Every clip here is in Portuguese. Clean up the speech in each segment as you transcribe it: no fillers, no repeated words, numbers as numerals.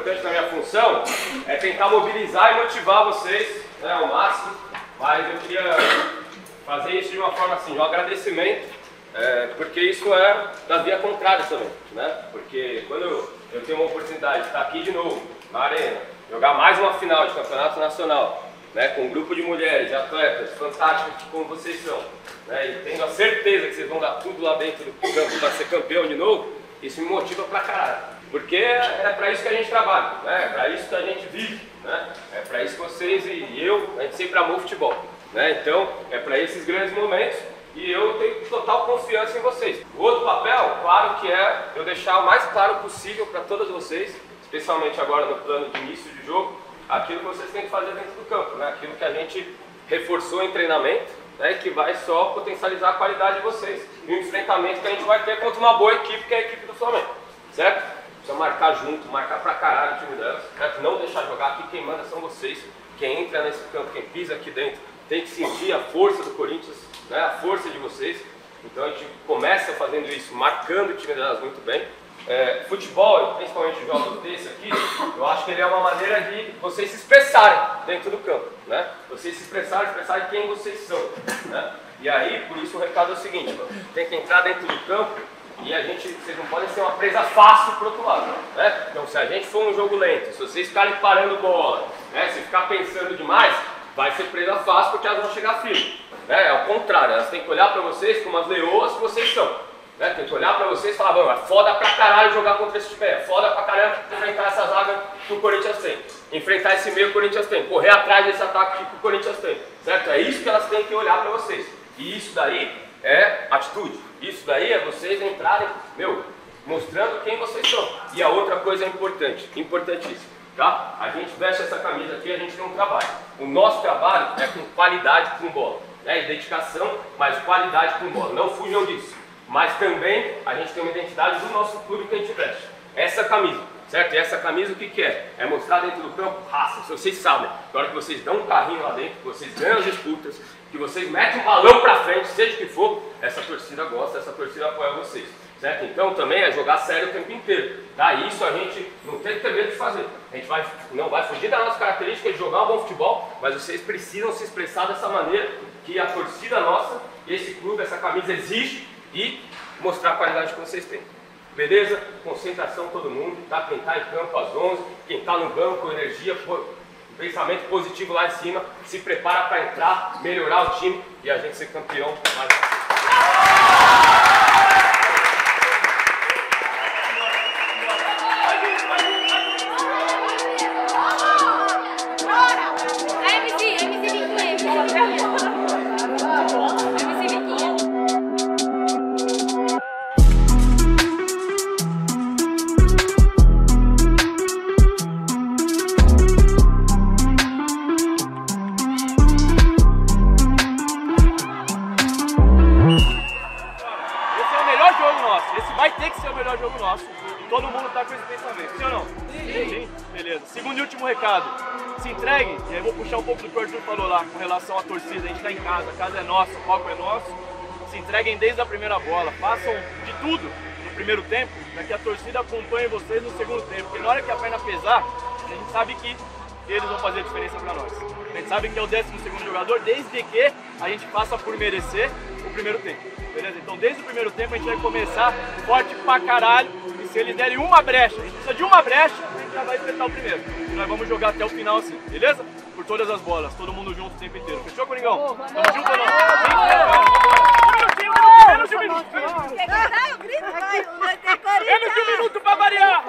importante na minha função é tentar mobilizar e motivar vocês, né, ao máximo, mas eu queria fazer isso de uma forma assim, de um agradecimento, porque isso é da via contrária também, né? Porque quando eu tenho uma oportunidade de estar aqui de novo, na arena, jogar mais uma final de campeonato nacional, né, com um grupo de mulheres, de atletas fantásticos como vocês são, né, e tendo a certeza que vocês vão dar tudo lá dentro do campo para ser campeão de novo, isso me motiva pra caralho. Porque é para isso que a gente trabalha, né? É para isso que a gente vive, né? É para isso que vocês e eu, a gente sempre amou futebol, né? Então, é para esses grandes momentos e eu tenho total confiança em vocês. O outro papel, claro que é eu deixar o mais claro possível para todas vocês, especialmente agora no plano de início de jogo, aquilo que vocês têm que fazer dentro do campo, né? Aquilo que a gente reforçou em treinamento, né? Que vai só potencializar a qualidade de vocês e o enfrentamento que a gente vai ter contra uma boa equipe, que é a equipe do Flamengo, certo? Precisa marcar junto, marcar pra caralho o time delas, certo? Não deixar jogar aqui, quem manda são vocês, quem entra nesse campo, quem pisa aqui dentro, tem que sentir a força do Corinthians, né? A força de vocês. Então a gente começa fazendo isso, marcando o time delas muito bem. Futebol, principalmente jogos desse aqui, eu acho que ele é uma maneira de vocês se expressarem dentro do campo, né? Vocês se expressarem quem vocês são, né? E aí, por isso o recado é o seguinte, mano, tem que entrar dentro do campo e vocês não podem ser uma presa fácil pro outro lado, né? Então se a gente for um jogo lento, se vocês ficarem parando bola, né? Se ficar pensando demais, vai ser presa fácil porque elas vão chegar firme, né? Ao contrário, elas têm que olhar pra vocês como as leoas que vocês são. Né? Tem que olhar pra vocês e falar, mano, é foda pra caralho jogar contra esse time, é foda pra caralho enfrentar essa zaga que o Corinthians tem, enfrentar esse meio que o Corinthians tem, correr atrás desse ataque que o Corinthians tem, certo? É isso que elas têm que olhar pra vocês, e isso daí é atitude, isso daí é vocês entrarem, mostrando quem vocês são. E a outra coisa importante, importantíssima, tá? A gente veste essa camisa aqui, a gente tem um trabalho, o nosso trabalho é com qualidade com bola, né? E dedicação, mas qualidade com bola, não fujam disso. Mas também a gente tem uma identidade do nosso clube que a gente veste. Essa camisa, certo? E essa camisa o que é? É mostrar dentro do campo raça. Se vocês sabem, na hora que vocês dão um carrinho lá dentro, que vocês ganham as disputas, que vocês metem um balão pra frente, seja o que for, essa torcida gosta, essa torcida apoia vocês. Certo? Então também é jogar sério o tempo inteiro. Tá? Isso a gente não tem que ter medo de fazer. A gente não vai fugir da nossa característica de jogar um bom futebol, mas vocês precisam se expressar dessa maneira que a torcida nossa, esse clube, essa camisa exige, e mostrar a qualidade que vocês têm. Beleza? Concentração todo mundo, tá? Quem tá em campo às 11, quem tá no banco, energia, pensamento positivo lá em cima, se prepara para entrar, melhorar o time e a gente ser campeão. Todo mundo tá com esse pensamento, sim ou não? Sim. Beleza. Segundo e último recado, se entreguem, e aí eu vou puxar um pouco do que o Arthur falou lá, com relação à torcida, a gente tá em casa, a casa é nossa, o palco é nosso, se entreguem desde a primeira bola, façam de tudo no primeiro tempo, para que a torcida acompanhe vocês no segundo tempo, porque na hora que a perna pesar, a gente sabe que eles vão fazer a diferença para nós. A gente sabe que é o 12º jogador, desde que a gente faça por merecer o primeiro tempo, beleza? Então desde o primeiro tempo a gente vai começar forte pra caralho, e se eles derem uma brecha, a gente precisa de uma brecha, a gente já vai espetar o primeiro. E nós vamos jogar até o final assim, beleza? Por todas as bolas, todo mundo junto o tempo inteiro. Fechou, Coringão? Tamo junto ou não? Menos de um minuto! Quer gritar? Eu grito, vai! Menos de um minuto pra variar!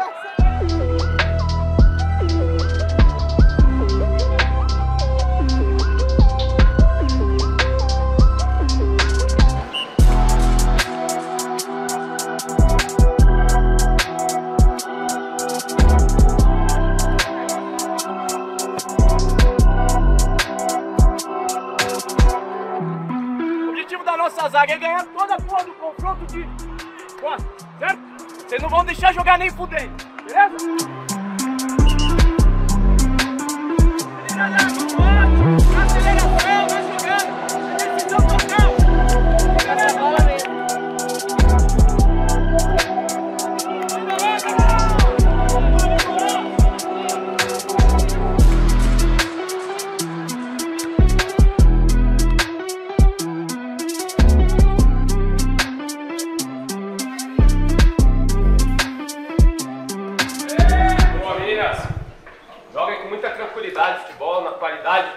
Nossa zaga é ganhar toda a porra do confronto de costas, certo? Vocês não vão deixar jogar nem fudendo, beleza? Aceleração, vai jogando, decisão total. Cadê a bola mesmo?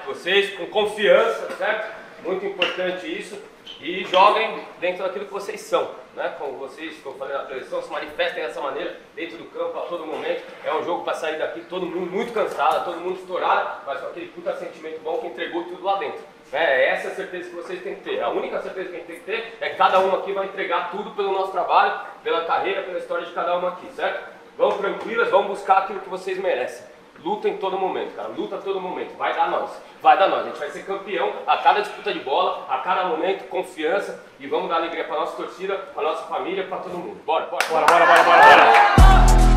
vocês com confiança, certo? Muito importante isso. E joguem dentro daquilo que vocês são, né? Como vocês, que eu falei na preleção, se manifestem dessa maneira, dentro do campo, a todo momento. É um jogo para sair daqui todo mundo muito cansado, todo mundo estourado, mas com aquele puta sentimento bom que entregou tudo lá dentro. É essa a certeza que vocês têm que ter. A única certeza que a gente tem que ter é que cada um aqui vai entregar tudo pelo nosso trabalho, pela carreira, pela história de cada um aqui, certo? Vão tranquilas, vão buscar aquilo que vocês merecem. Luta em todo momento, cara. Luta a todo momento. Vai dar nós. Vai dar nós. A gente vai ser campeão a cada disputa de bola, a cada momento, confiança. E vamos dar alegria pra nossa torcida, pra nossa família, pra todo mundo. Bora, bora. Bora, bora, bora, bora, bora.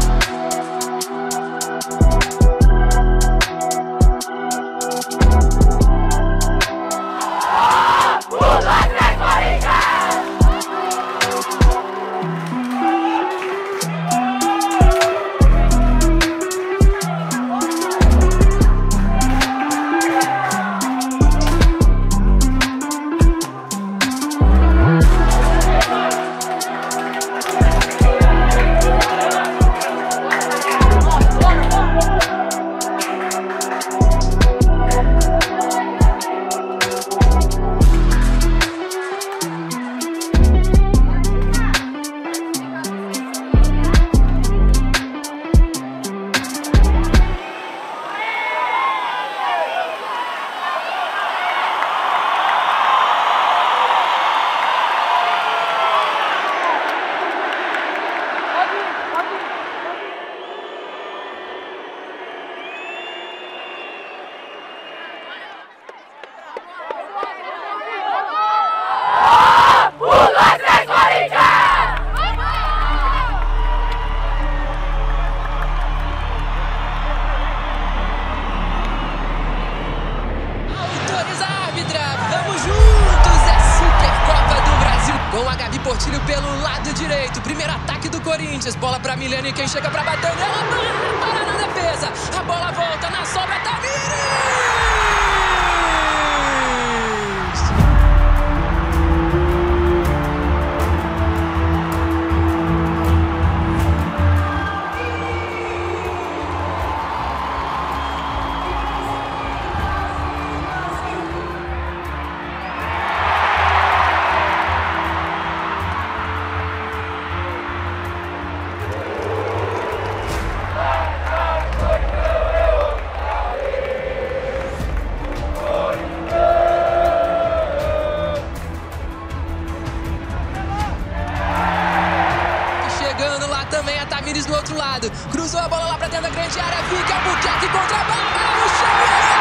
Portilho pelo lado direito, primeiro ataque do Corinthians, bola pra Milene, quem chega pra bater nela, para na defesa, a bola volta na sobra, Tamires! Também a Tamires do outro lado. Cruzou a bola lá pra dentro da grande área. Fica Buquerque contra a bola. No chão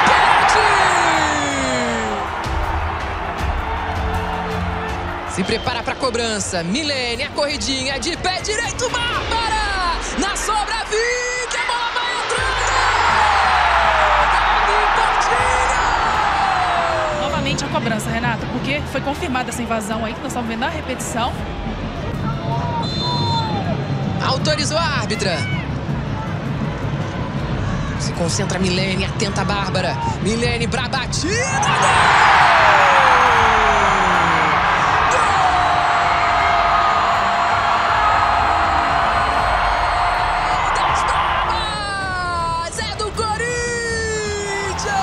e pênalti. Se prepara pra cobrança. Milene, a corridinha de pé direito. Bárbara. Na sobra, Vicky. A bola vai entrando. Novamente a cobrança, Renata, porque foi confirmada essa invasão aí que nós estamos vendo na repetição. Autorizou a árbitra. Se concentra Milene, atenta a Bárbara. Milene pra batida. Gol! Das Bravas! É do Corinthians!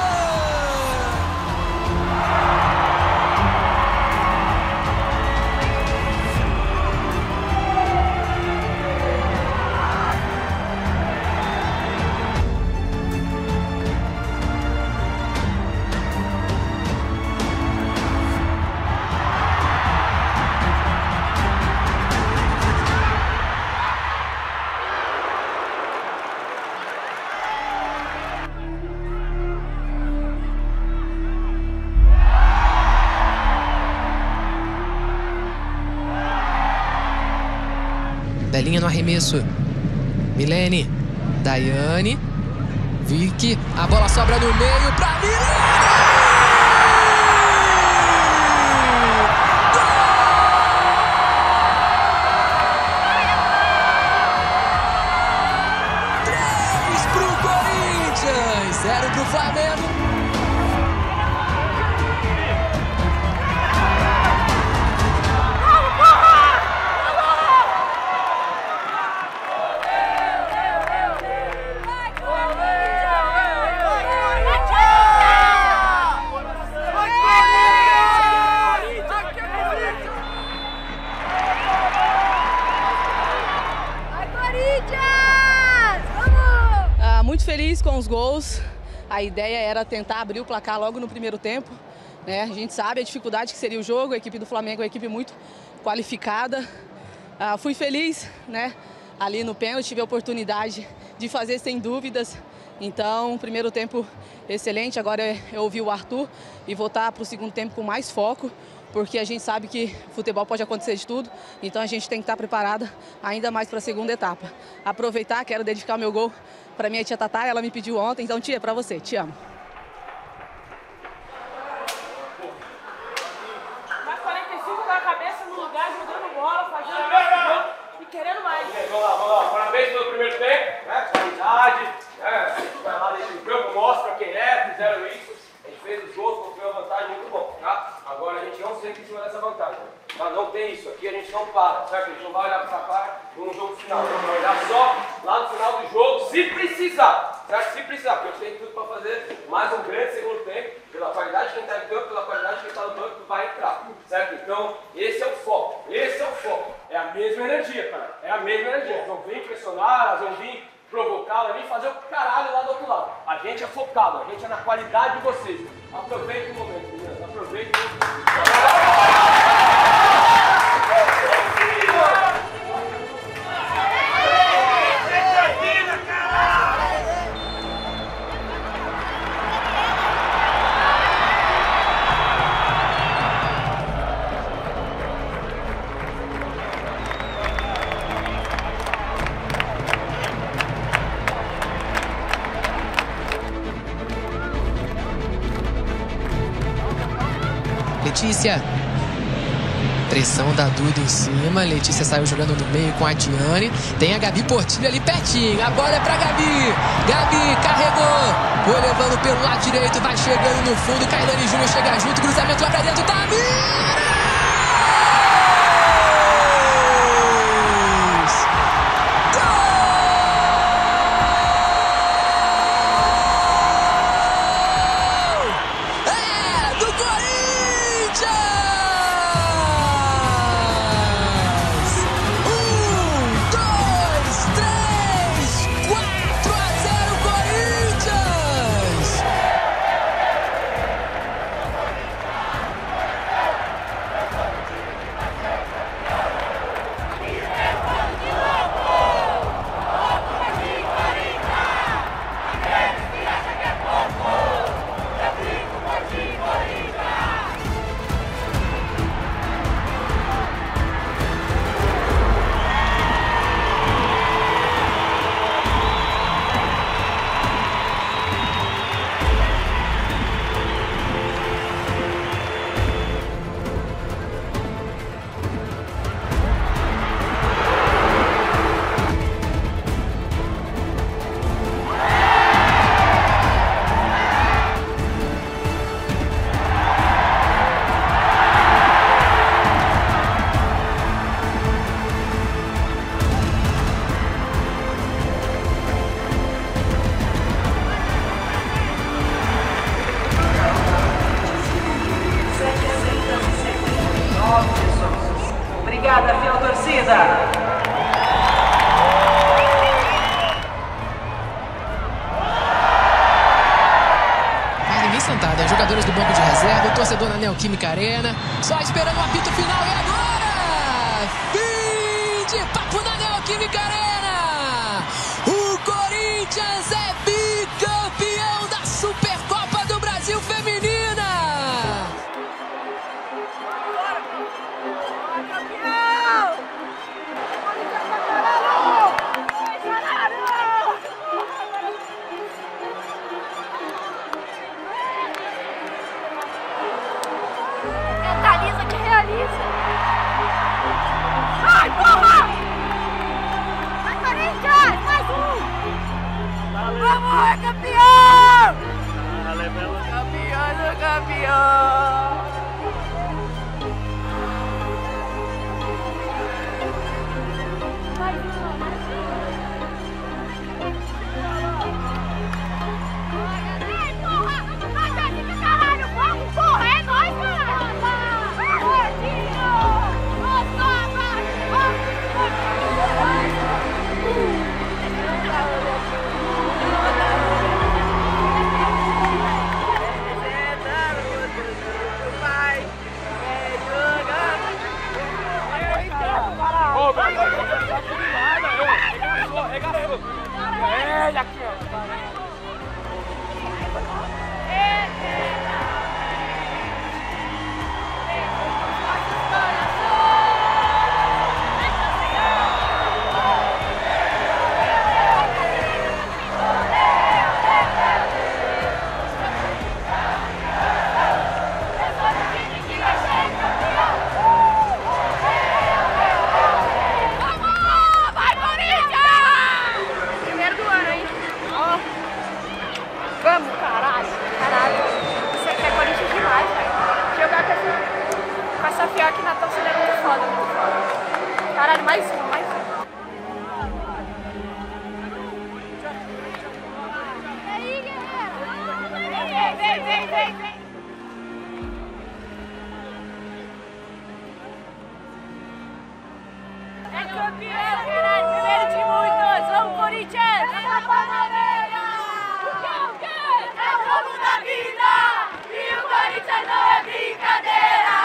Belinha no arremesso. Milene. Daiane. Vicky. A bola sobra no meio pra Milene! Gol! 3 pro Corinthians, 0 pro Flamengo. feliz com os gols. A ideia era tentar abrir o placar logo no primeiro tempo, né? A gente sabe a dificuldade que seria o jogo, a equipe do Flamengo é uma equipe muito qualificada. Fui feliz, né? Ali no pênalti, tive a oportunidade de fazer sem dúvidas. Então, primeiro tempo excelente. Agora eu ouvi o Arthur e voltar para o segundo tempo com mais foco, porque a gente sabe que futebol pode acontecer de tudo. Então a gente tem que estar preparada ainda mais para a segunda etapa. Aproveitar, quero dedicar meu gol para minha tia Tatá, ela me pediu ontem. Então, tia, é para você, te amo. Mais 45 com a cabeça no lugar, jogando bola, fazendo gol e querendo mais. Vamos lá. Parabéns pelo primeiro tempo, né? Qualidade, né? A gente vai lá dentro do campo, mostra quem é, fizeram isso. A gente fez os gols, construiu uma vantagem muito bom, tá? Agora a gente não senta em cima dessa vantagem. Tá? Não tem isso, aqui a gente não para, certo? A gente não vai olhar para cá no jogo final. A gente vai olhar só lá no final do jogo, se precisar, certo? Se precisar, porque a gente tem tudo para fazer mais um grande segundo tempo, pela qualidade de quem está em campo, pela qualidade de quem está no banco, que vai entrar, certo? Então, esse é o foco, É a mesma energia, cara, é a mesma energia. Elas vão vir pressionar, elas vão vir provocar, elas vão vir fazer o caralho lá do outro lado. A gente é focado, a gente é na qualidade de vocês. Aproveita o momento, meninas, aproveita o momento. Letícia, pressão da Duda em cima. Letícia saiu jogando no meio com a Diane. Tem a Gabi Portilho ali pertinho. A bola é pra Gabi. Gabi carregou. Foi levando pelo lado direito. Vai chegando no fundo. Cailane Júnior chega junto. Cruzamento lá pra dentro. Tamires! Obrigada, fiel torcida. Mas ninguém sentado, jogadores do banco de reserva, o torcedor na Neoquímica Arena, só esperando o apito final. E agora, fim de papo na Neoquímica Arena. O Corinthians é bicampeão da Supercopa do Brasil Feminina. Mentaliza que realiza. mais uma. Vem. É campeão, primeiro de muitos, vamos Corinthians! É o jogo da vida e o Corinthians não é brincadeira!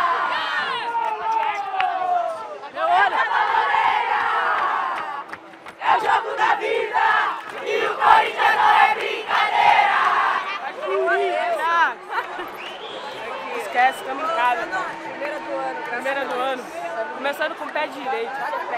É o jogo da vida e o Corinthians não é brincadeira! Esquece, estamos em casa. Primeira do ano. Começando com o pé direito.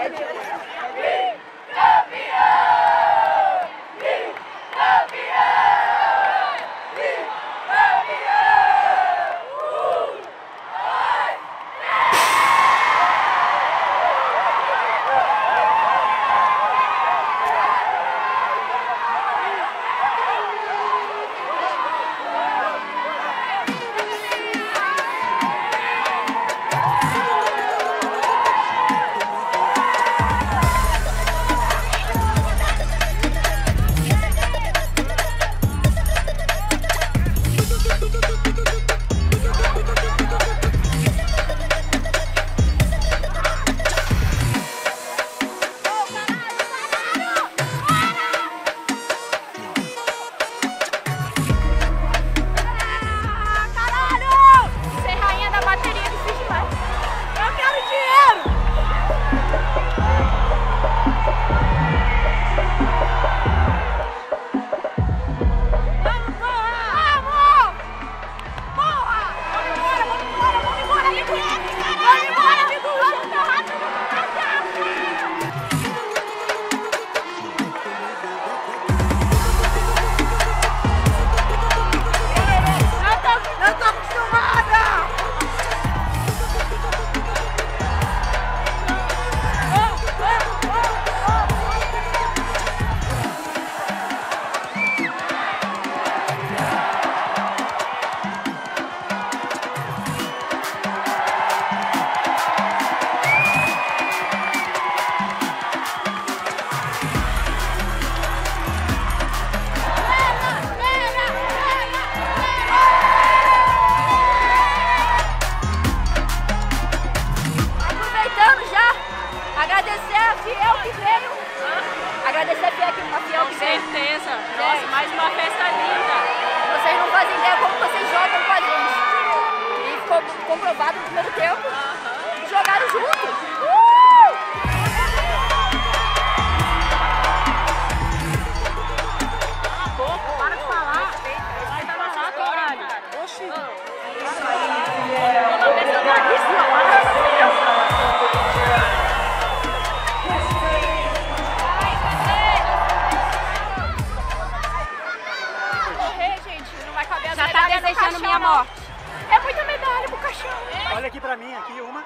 Agradecer a Fiel que veio. Com certeza. Nossa, mais uma festa linda. Vocês não fazem ideia como vocês jogam com a gente. E ficou comprovado no primeiro tempo. Jogaram juntos. Para de falar. Vai dar uma lata, caralho. Oxi. Já tá desejando minha morte. É muita medalha pro caixão. Olha aqui pra mim, aqui uma.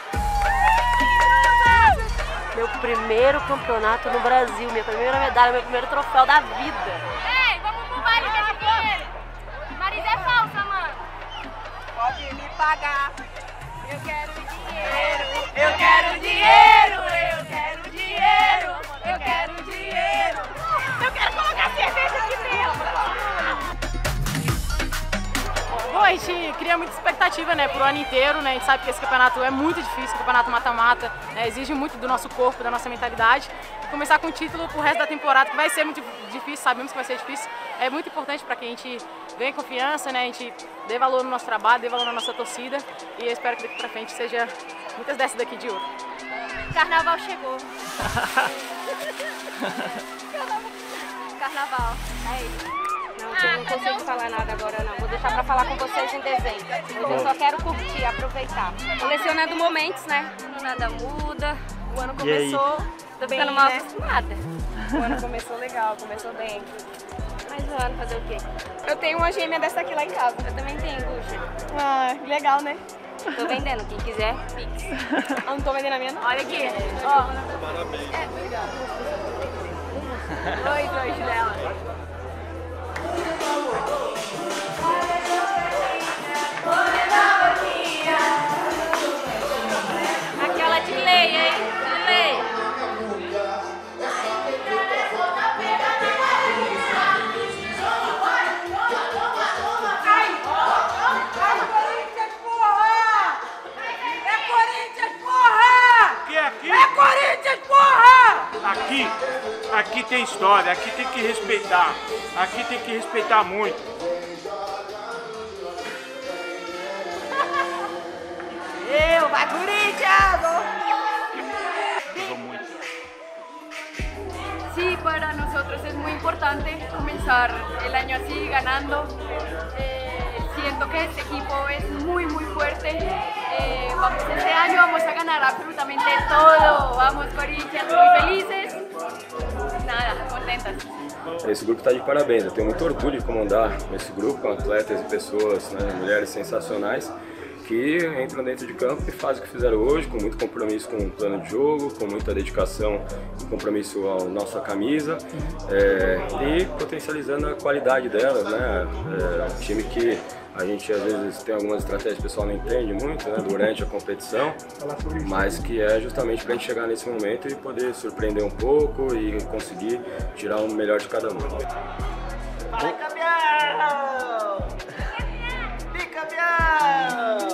Meu primeiro campeonato no Brasil, minha primeira medalha, meu primeiro troféu da vida. Ei, vamos pro baile desse dinheiro. Marisa é falsa, mano. Pode me pagar. Eu quero dinheiro. Eu quero dinheiro. Eu quero dinheiro. Eu quero dinheiro. Eu quero colocar cerveja aqui dentro. Bom, a gente cria muita expectativa, né, pro ano inteiro, né, a gente sabe que esse campeonato é muito difícil, o campeonato mata-mata, né, exige muito do nosso corpo, da nossa mentalidade. E começar com o título pro resto da temporada, que vai ser muito difícil, sabemos que vai ser difícil, é muito importante para que a gente ganhe confiança, né, a gente dê valor no nosso trabalho, dê valor na nossa torcida, e eu espero que daqui pra frente seja muitas dessas daqui de ouro. Carnaval chegou. Carnaval, é isso. Não, eu não consigo falar nada agora não, vou deixar pra falar com vocês em dezembro. Hoje eu só quero curtir, aproveitar. Colecionando momentos, né? Nada muda. O ano começou bem, ficando mal né? acostumada. O ano começou legal, começou bem. Mais um ano, fazer o quê? Eu tenho uma gêmea dessa aqui lá em casa. Eu também tenho, Guxa. Ah, legal, né? Tô vendendo, quem quiser, pix. Eu não tô vendendo a minha, não. Olha aqui. Ó. Parabéns. Dois dela. Aquela de lei, hein? aqui tem história, aqui tem que respeitar, aqui tem que respeitar muito. Vai Corinthians! Sí, para nosotros es muy importante comenzar el año así, ganando. Siento que este equipo es muy fuerte. Este año vamos a ganar absolutamente todo. Vamos Corinthians, muy felices. Nada, contentas. Esse grupo está de parabéns. Eu tenho muito orgulho de comandar esse grupo com atletas e pessoas, né, mulheres sensacionais, que entram dentro de campo e fazem o que fizeram hoje, com muito compromisso com o plano de jogo, com muita dedicação e compromisso à nossa camisa, e potencializando a qualidade delas, né? É um time que a gente às vezes tem algumas estratégias que o pessoal não entende muito, né, durante a competição, mas que é justamente para a gente chegar nesse momento e poder surpreender um pouco e conseguir tirar o melhor de cada um. Vai campeão! Bicampeão!